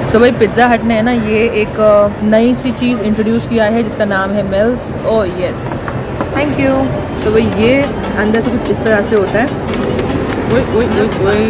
तो भाई पिज़्ज़ा हट ने है ना ये एक नई सी चीज़ इंट्रोड्यूस किया है जिसका नाम है mills. Oh yes, thank you. तो भाई ये अंदर से कुछ इस तरह से होता है। ओए ओए ओए ओए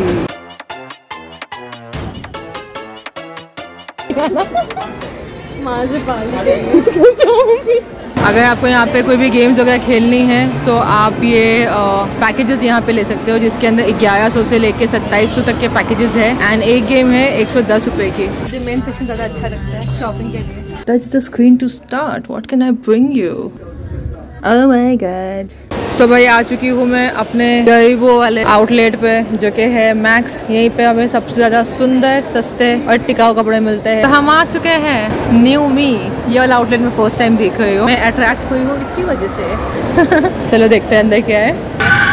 अगर आपको यहाँ पे कोई भी गेम्स वगैरह खेलनी है तो आप ये पैकेजेस यहाँ पे ले सकते हो, जिसके अंदर 1100 से लेके 2700 तक के पैकेजेस है। एंड एक गेम है 110 रुपए की। मुझे मेन सेक्शन ज़्यादा अच्छा लगता है शॉपिंग के लिए। Touch the screen to start, what can I bring you? Oh my god. So भाई आ चुकी हूँ मैं अपने गरीबों वाले आउटलेट पे जो कि है मैक्स। यहीं पे हमें सबसे ज़्यादा सुंदर, सस्ते और टिकाऊ कपड़े मिलते हैं। तो हम आ चुके हैं न्यू मी, ये वाला आउटलेट में फर्स्ट टाइम देख रही हूँ। मैं अट्रैक्ट हुई हूँ इसकी वजह से। चलो देखते हैं अंदर क्या है।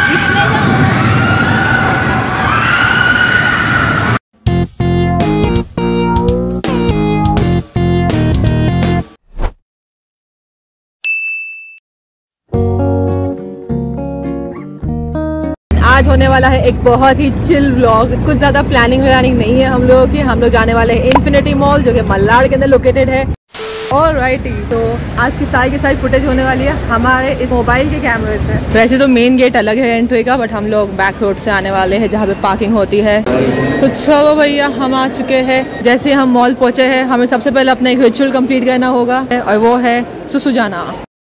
आज होने वाला है एक बहुत ही चिल व्लॉग। कुछ ज़्यादा प्लानिंग नहीं है हम लोगों की। हम लोग जाने वाले हैं इन्फिनिटी मॉल जो कि मल्लाड के अंदर लोकेटेड है। ऑलराइटी, तो आज की सारी फुटेज होने वाली है हमारे इस मोबाइल के कैमरे से। वैसे तो मेन गेट अलग है एंट्री का, बट हम लोग बैक रोड से आने वाले हैं जहाँ पे पार्किंग होती है। तो चलो भैया हम आ चुके हैं। जैसे हम मॉल पहुँचे हैं हमें सबसे पहले अपना एक रिचुअल कंप्लीट करना होगा और वो है सुसु जाना।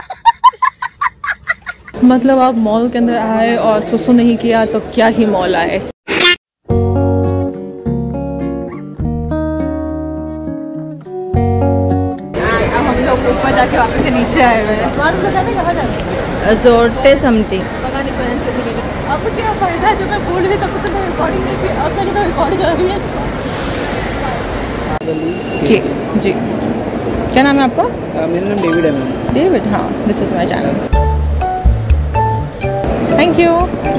मतलब आप मॉल के अंदर आए और सुसु नहीं किया तो क्या ही मॉल आए। अब हम लोग ऊपर जाके वापस से नीचे आए हुए हैं। कहाँ जाना? जोरते समथिंग पता नहीं प्रोनाउंस कैसे कहते हैं। अब क्या फायदा जब मैं भूल गई तब तो मैं रिकॉर्डिंग नहीं की। अब तक तो रिकॉर्ड कर रही है जी। क्या नाम है आपका? मेरा नाम डेविड है। डेविड, हाँ, this is my channel. Thank you.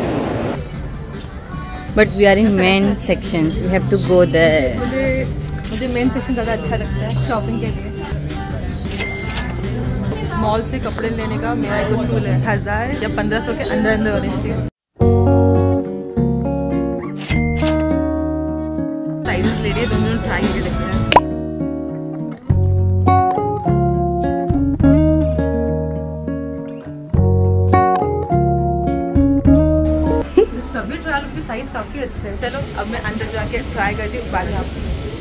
But we are in main sections. We have to go there. मुझे मेन सेक्शन ज़्यादा अच्छा लगता है शॉपिंग के लिए। मॉल से कपड़े लेने का मेरा एक उसूल है 1000 या 1500 के अंदर होने चाहिए। साइज़ ले रही है, दोनों ट्राई करके देखते हैं। सभी ट्रायल के साइज काफी अच्छे हैं। चलो अब मैं अंदर जाके ट्राई करती हूँ, बाद में आपसे।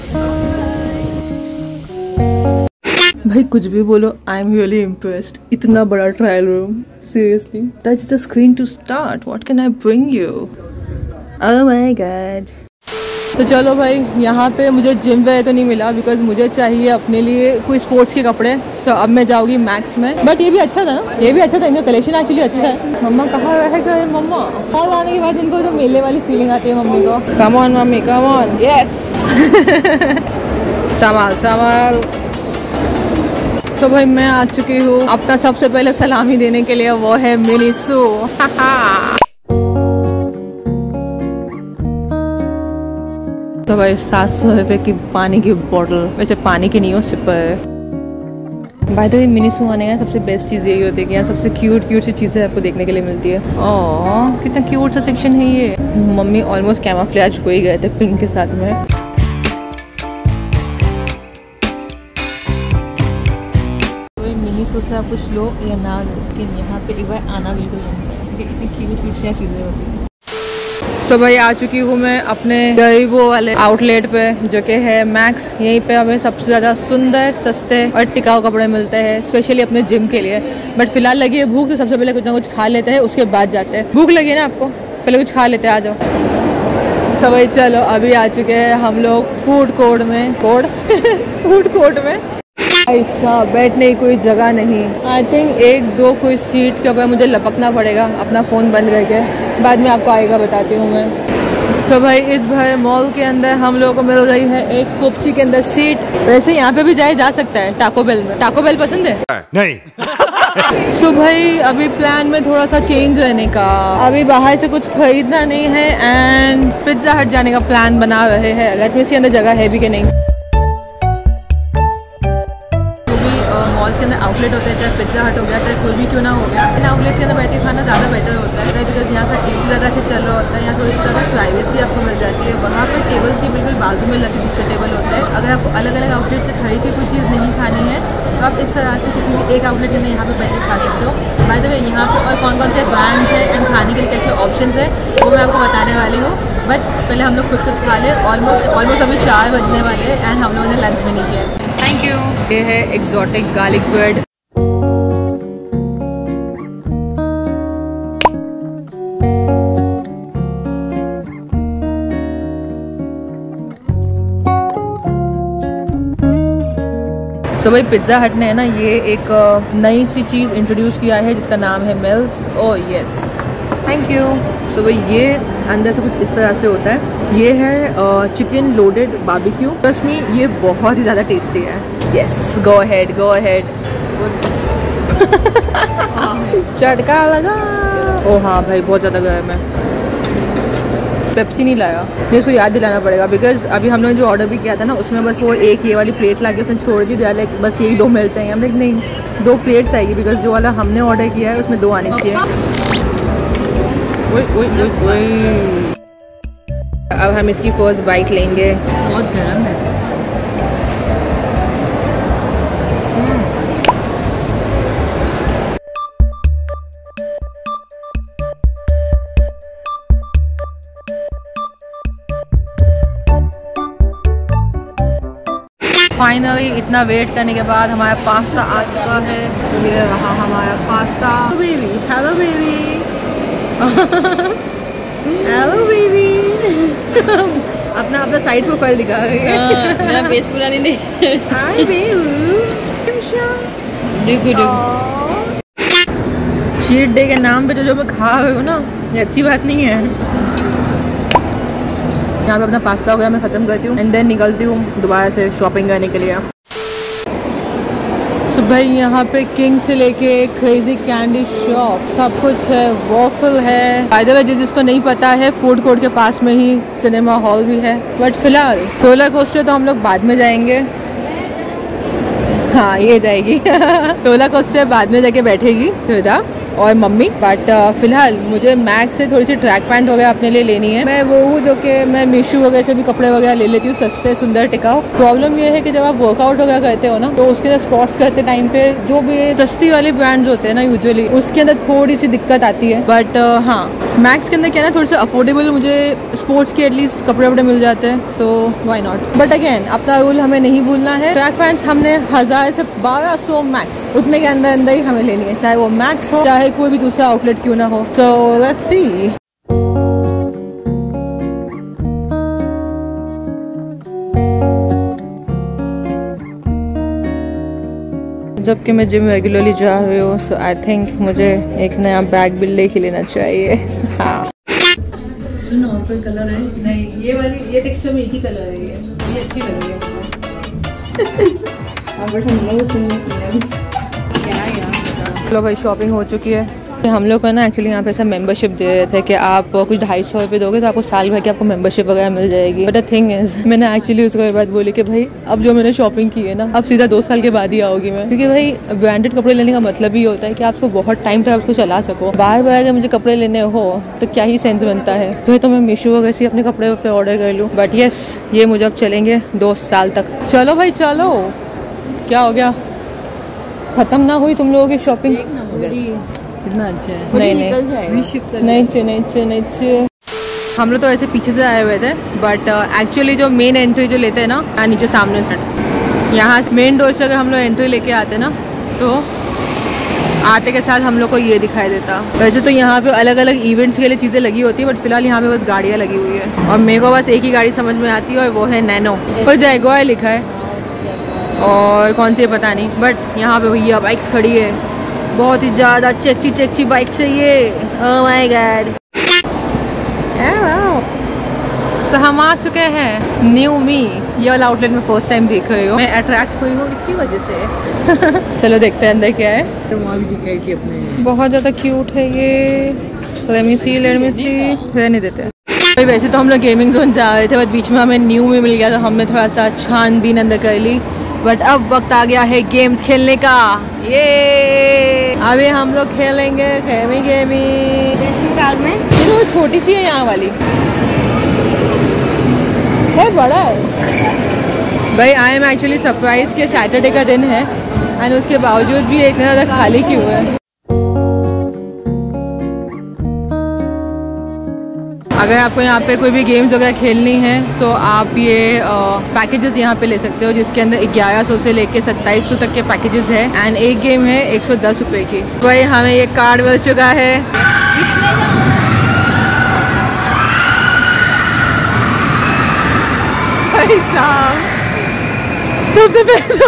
भाई कुछ भी बोलो, आई एम रियली इम्प्रेस्ड। इतना बड़ा trial room, seriously. Touch the screen to start, what can I bring you? Oh my god. तो चलो भाई, यहाँ पे मुझे जिम वेयर तो नहीं मिला बिकॉज मुझे चाहिए अपने लिए कोई स्पोर्ट्स के कपड़े। सो अब मैं जाऊँगी मैक्स में। बट ये भी अच्छा था ना, ये भी अच्छा था। इनका कलेक्शन एक्चुअली अच्छा है। मम्मा कहाँ रह गए? मम्मा मॉल आने के बाद इनको जो मेले वाली फीलिंग आती है मम्मी को। Come on mummy, come on, yes. संभाल संभाल। सो भाई मैं आ चुकी हूँ अपना सबसे पहले सलामी देने के लिए, वो है मिनीसू। तो भाई 700 रुपये की पानी की बोतल, वैसे पानी की नहीं हो, sipper. By the way Miniso आने का सबसे बेस्ट चीज़ यही होती है कि यहाँ सबसे क्यूट सी चीज़ें आपको देखने के लिए मिलती है। ओह कितना क्यूट सा सेक्शन है ये। मम्मी ऑलमोस्ट कैमोफ्लेज हो ही गए थे पिंक के साथ में। तो मिनीसू से आप कुछ लो या ना लो, लेकिन यहाँ पे एक बार आना बिल्कुल बनता है क्योंकि इतनी क्यूट सी चीज़ें होती हैं। तो भाई आ चुकी हूँ मैं अपने गरीबों वाले आउटलेट पे जो कि है मैक्स। यहीं पे हमें सबसे ज़्यादा सुंदर, सस्ते और टिकाऊ कपड़े मिलते हैं, स्पेशली अपने जिम के लिए। बट फिलहाल लगी है भूख, तो सबसे पहले कुछ ना कुछ खा लेते हैं, उसके बाद जाते हैं। भूख लगी है ना आपको? पहले कुछ खा लेते हैं, आ जाओ। तो भाई चलो अभी आ चुके हैं हम लोग फूड कोर्ट में। फूड कोर्ट में ऐसा बैठने की कोई जगह नहीं। आई थिंक 1-2 कोई सीट के ऊपर मुझे लपकना पड़ेगा अपना फ़ोन बंद करके। बाद में आपको आएगा बताती हूँ मैं। सो भाई इस भरे मॉल के अंदर हम लोगों को मिल रही है एक कोपची के अंदर सीट। वैसे यहाँ पे भी जा सकता है टाको बेल में। टाको बेल पसंद है? नहीं। सो भाई अभी प्लान में थोड़ा सा चेंज रहने का, अभी बाहर से कुछ खरीदना नहीं है एंड पिज़्ज़ा हट जाने का प्लान बना रहे हैं। लेट मी सी अंदर जगह है भी कि नहीं। मॉल से के अंदर आउटलेट होते हैं, चाहे पिज्जा हट हो गया, चाहे कोई भी क्यों ना हो गया, इन आउटलेट्स के अंदर बैठ के खाना ज़्यादा बेटर होता है, बिकॉज यहाँ पर एसी ज़्यादा अच्छे चल रहा होता है, यहाँ थोड़ी सी ज़्यादा प्राइवेसी आपको मिल जाती है। वहाँ पर टेबल के बिल्कुल बाजू में लगे दूसरे टेबल होता है। अगर आपको अलग अलग आउटलेट से खरीद के कोई चीज़ नहीं खानी है तो आप इस तरह से किसी भी एक आउटलेट के अंदर यहाँ पे बैठ के खा सकते हो। बाय द वे यहाँ पे और कौन कौन से ब्रांड्स हैं एंड खाने के लिए क्या क्या ऑप्शंस है वो मैं आपको बताने वाली हूँ, बट पहले हम लोग कुछ खा लें। ऑलमोस्ट अभी 4 बजने वाले हैं एंड हम लोगों ने लंच भी नहीं किया। Thank you. ये है एक्जॉटिक गार्लिक ब्रेड। तो भाई पिज़्ज़ा हट ने है ना ये एक नई सी चीज़ इंट्रोड्यूस किया है जिसका नाम है mills. Oh yes, thank you. तो भाई ये अंदर से कुछ इस तरह से होता है। ये है chicken loaded barbecue. Trust me ये बहुत ही ज़्यादा टेस्टी है। Yes, go ahead go ahead. चटका लगा। ओ हाँ भाई बहुत ज़्यादा गर्म है। पेप्सी नहीं लाया, मुझे उसको याद दिलाना पड़ेगा बिकॉज अभी हम लोगों ने जो ऑर्डर भी किया था ना उसमें बस वो एक ये वाली प्लेट ला के उसने छोड़ दी, दिया लाइक बस यही 2 मिल चाहिए। हम लाइक नहीं 2 प्लेट्स आएगी बिकॉज जो वाला हमने ऑर्डर किया है उसमें 2 आने चाहिए। अब हम इसकी फर्स्ट बाइट लेंगे। बहुत गर्म है। फाइनली इतना वेट करने के बाद हमारा पास्ता आ चुका है। ये रहा हमारा pasta. Baby hello baby hello baby अपना अपना साइड प्रोफाइल दिखा रही है। मेरा फेस पूरा नहीं हाय बेबू। चीट डे के नाम पे जो मैं खा रही हूँ ना ये अच्छी बात नहीं है। यहाँ पे अपना पास्ता हो गया, मैं ख़त्म करती हूँ एंड देन निकलती हूँ दोबारा से शॉपिंग करने के लिए। तो भाई यहाँ पे किंग से लेके क्रेजी कैंडी शॉप सब कुछ है, वॉफल है। बाय द वे जिसको नहीं पता है फूड कोर्ट के पास में ही सिनेमा हॉल भी है, बट फिलहाल रोलर कोस्टर तो हम लोग बाद में जाएंगे। हाँ ये जाएगी रोलर कोस्टर बाद में जाके बैठेगी फिदा और मम्मी, बट फिलहाल मुझे मैक्स से थोड़ी सी ट्रैक पैंट वगैरह अपने लिए लेनी है। मैं वो हूँ जो कि मैं मीशो वगैरह से भी कपड़े वगैरह ले लेती हूँ, सस्ते सुंदर टिकाऊ। प्रॉब्लम ये है कि जब आप वर्कआउट वगैरह करते हो ना तो उसके अंदर स्क्वाट्स करते टाइम पे जो भी सस्ती वाली ब्रांड्स होते हैं ना यूजुअली उसके अंदर थोड़ी सी दिक्कत आती है। बट हाँ मैक्स के अंदर क्या है ना थोड़े से अफोर्डेबल मुझे स्पोर्ट्स के एटलीस्ट कपड़े वपड़े मिल जाते हैं, so why not. But again अपना रूल हमें नहीं भूलना है। ट्रैक पैंट्स हमने 1000 से 1200 मैक्स उतने के अंदर अंदर ही हमें लेनी है, चाहे वो मैक्स हो चाहे कोई भी दूसरा आउटलेट क्यों ना हो। So let's see. जबकि मैं जिम रेगुलरली जा रही हूँ, सो आई थिंक मुझे एक नया बैग भी लेके लेना चाहिए। हाँ और कोई कलर है नहीं, ये वाली ये टेक्सचर में एक ही कलर है, ये अच्छी लग रही है। चलो भाई शॉपिंग हो चुकी है। हम लोग को ना एक्चुअली यहाँ पे ऐसा मेंबरशिप दे रहे थे कि आप कुछ 250 रुपये दोगे तो आपको साल भर की आपको मेंबरशिप वगैरह मिल जाएगी। बट द थिंग इज मैंने एक्चुअली उसको ये बात बोली कि भाई अब जो मैंने शॉपिंग की है ना अब सीधा 2 साल के बाद ही आओगी मैं, क्योंकि भाई ब्रांडेड कपड़े लेने का मतलब ही होता है कि आपको बहुत टाइम तक उसको चला सको। बार बार अगर मुझे कपड़े लेने हो तो क्या ही सेंस बनता है, तो मैं मीशो वगैरह से अपने कपड़े वपड़े ऑर्डर कर लूँ। बट येस ये मुझे अब चलेंगे 2 साल तक। चलो भाई चलो, क्या हो गया ख़त्म ना हुई तुम लोगों की शॉपिंग? कितना अच्छा है। नहीं हम लोग तो ऐसे पीछे से आए हुए थे, बट एक्चुअली जो मेन एंट्री जो लेते हैं ना नीचे सामने से, यहाँ मेन डोर से अगर हम लोग एंट्री लेके आते ना तो आते के साथ हम लोग को ये दिखाई देता। वैसे तो यहाँ पे अलग अलग इवेंट्स के लिए चीज़ें लगी होती है, बट फिलहाल यहाँ पे बस गाड़ियाँ लगी हुई है और मेरे को बस एक ही गाड़ी समझ में आती है और वो है नैनो और जयगो लिखा है और कौन सी पता नहीं। बट यहाँ पे भैया बाइक्स खड़ी है, बहुत ही ज़्यादा चेकची बाइक चाहिए। ओह माय गॉड। सो हम आ चुके हैं न्यू मी, ये वाला आउटलेट में फर्स्ट टाइम देख रही हूँ। मैं अट्रैक्ट हुई हूँ इसकी वजह से। चलो देखते हैं अंदर क्या है। तो वहाँ भी दिखाई थी अपने, बहुत ज़्यादा क्यूट है ये। लेट मी सी रहने देते हैं। वैसे तो हम लोग गेमिंग जोन जा रहे थे, बट बीच में हमें न्यू में मिल गया तो हमने थोड़ा सा छानबीन अंदर कर ली बट अब वक्त आ गया है गेम्स खेलने का। ये अभी हम लोग खेलेंगे गेमी। कार में ये तो छोटी सी है यहाँ वाली है, बड़ा है भाई। आई एम एक्चुअली सरप्राइज कि सैटरडे का दिन है एंड उसके बावजूद भी इतना ज़्यादा खाली क्यों है। अगर आपको यहाँ पे कोई भी गेम्स वगैरह खेलनी है तो आप ये पैकेजेस यहाँ पे ले सकते हो, जिसके अंदर 1100 से लेके 2700 तक के पैकेजेस है एंड एक गेम है 110 रुपये की। भाई हमें ये कार्ड मिल चुका है। सबसे पहले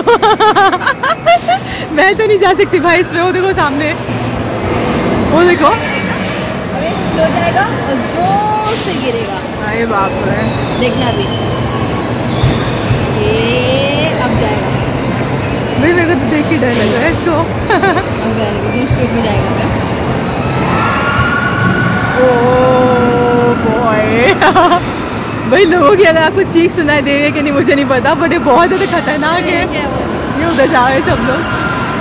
मैं तो नहीं जा सकती भाई इसमें। वो देखो सामने, वो देखो हो जाएगा और जोर से गिरेगा। अरे बाप रे, देखना भी ये अब जाएगा। भाई मेरे को तो देख के डर लग रहा है इसको। अब जाएगा, किस स्पीड में जाएगा क्या? Oh boy. भाई लोगों की अगर आपको चीख सुनाई दे रही है कि नहीं मुझे नहीं पता, बट ये बहुत ज़्यादा खतरनाक है। ये उधर जा रहे सब लोग।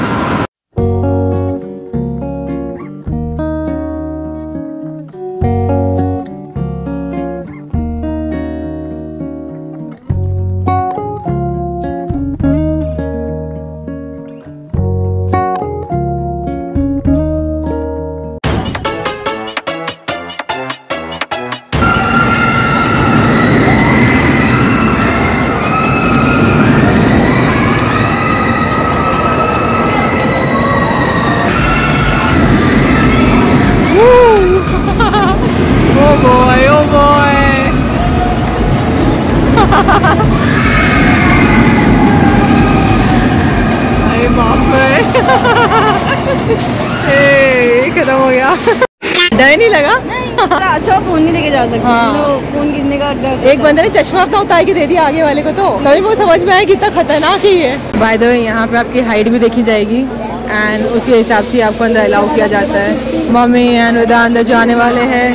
खत्म हो गया। डर नहीं लगा? अच्छा फोन नहीं लेके जा सकते। हाँ। फोन गिरने का डर। एक बंदे ने चश्मा अपना उतार के दे दिया आगे वाले को, तो तभी वो समझ में आया कितना खतरनाक ही है। बाय द वे यहाँ पे आपकी हाइट भी देखी जाएगी एंड उसी हिसाब से आपको अंदर अलाउ किया जाता है। मम्मी एंड वेदा अंदर जाने वाले हैं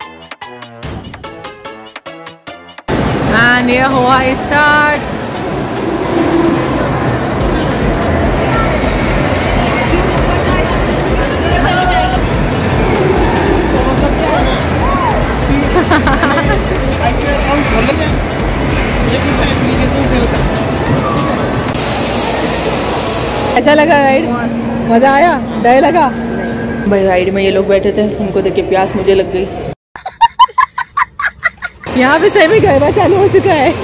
एंड ये हुआ स्टार्ट। ऐसा लगा राइड? मजा आया? डर लगा? भाई राइड में ये लोग बैठे थे, उनको देख के प्यास मुझे लग गई। यहाँ पे सही में गरबा चालू हो चुका है।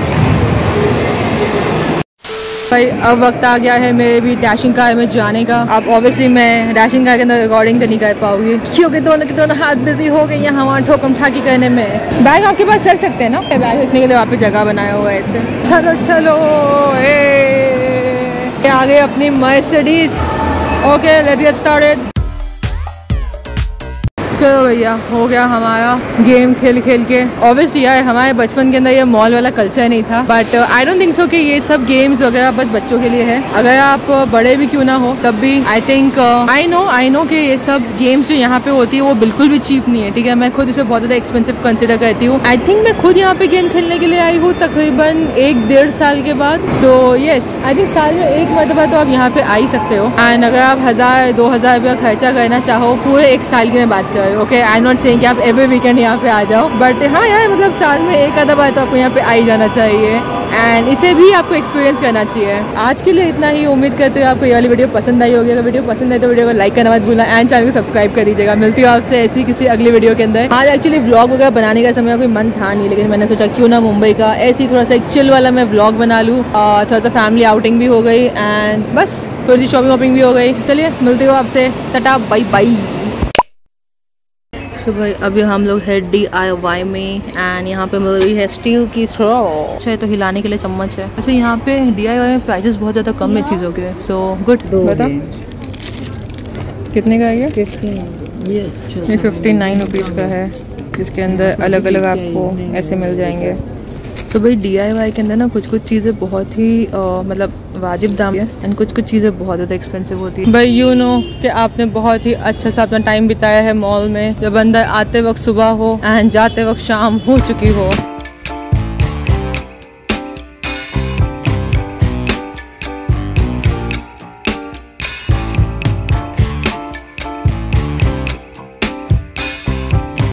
भाई अब वक्त आ गया है मेरे भी डैशिंग कार में जाने का। अब ऑब्वियसली मैं डैशिंग कार के अंदर रिकॉर्डिंग तो नहीं कर पाऊंगी क्योंकि दोनों के दोनों हाथ बिजी हो गए हैं हमारा ठोकम ठाकी करने में। बैग आपके पास रख सकते हैं ना? बैग रखने के लिए वहाँ पे जगह बनाया हुआ है ऐसे। चलो चलो आ गए अपनी Mercedes. Okay let's get started. चलो भैया हो गया हमारा गेम खेल खेल के। ऑब्वियसली यार हमारे बचपन के अंदर ये मॉल वाला कल्चर नहीं था, but I don't think so कि ये सब गेम्स वगैरह बस बच्चों के लिए है। अगर आप बड़े भी क्यों ना हो तब भी आई थिंक आई नो कि ये सब गेम्स जो यहाँ पे होती है वो बिल्कुल भी चीप नहीं है। ठीक है, मैं खुद इसे बहुत ज़्यादा एक्सपेंसिव कंसिडर करती हूँ। आई थिंक मैं खुद यहाँ पे गेम खेलने के लिए आई हूँ तकरीबन 1-1.5 साल के बाद। सो येस आई थिंक साल में एक मरतबा तो आप यहाँ पे आ ही सकते हो। एंड अगर आप 1000-2000 रुपया खर्चा करना चाहो पूरे 1 साल की मैं बात कर रही हूँ। Okay, I am not saying कि आप एवरी वीकेंड यहाँ पे आ जाओ, बट हाँ यार मतलब साल में एक आधा बार तो आपको यहाँ पे आ ही जाना चाहिए एंड इसे भी आपको एक्सपीरियंस करना चाहिए। आज के लिए इतना ही। उम्मीद करते हो आपको ये वाली वीडियो पसंद आई होगी। अगर वीडियो पसंद है तो वीडियो को लाइक करना मत भूलना एंड चैनल को सब्सक्राइब कर दीजिएगा। मिलती हूँ आपसे ऐसी किसी अगली वीडियो के अंदर। आज एक्चुअली व्लॉग वगैरह बनाने का समय कोई मन था नहीं, लेकिन मैंने सोचा क्यों ना मुंबई का ऐसे ही थोड़ा सा एक चिल वाला मैं व्लॉग बना लूँ। थोड़ा सा फैमिली आउटिंग भी हो गई एंड बस थोड़ी सी शॉपिंग वॉपिंग भी हो गई। चलिए मिलती हूँ आपसे, टाटा बाय बाय। तो भाई अभी हम लोग है DIY में एंड यहाँ पे मिल रही है स्टील की स्ट्रॉ। अच्छा तो हिलाने के लिए चम्मच है। वैसे यहाँ पे DIY में प्राइसेस बहुत ज़्यादा कम है चीज़ों के। So good. बता कितने का है ये? 59 रुपीज़ का है, जिसके अंदर अलग अलग आपको ऐसे मिल जाएंगे। तो भाई DIY के अंदर ना कुछ कुछ चीज़ें बहुत ही मतलब वाजिब दाम है एंड कुछ कुछ चीज़ें बहुत ज़्यादा एक्सपेंसिव होती है। भाई यू नो कि आपने बहुत ही अच्छा सा अपना टाइम बिताया है मॉल में, जब अंदर आते वक्त सुबह हो एंड जाते वक्त शाम हो चुकी हो।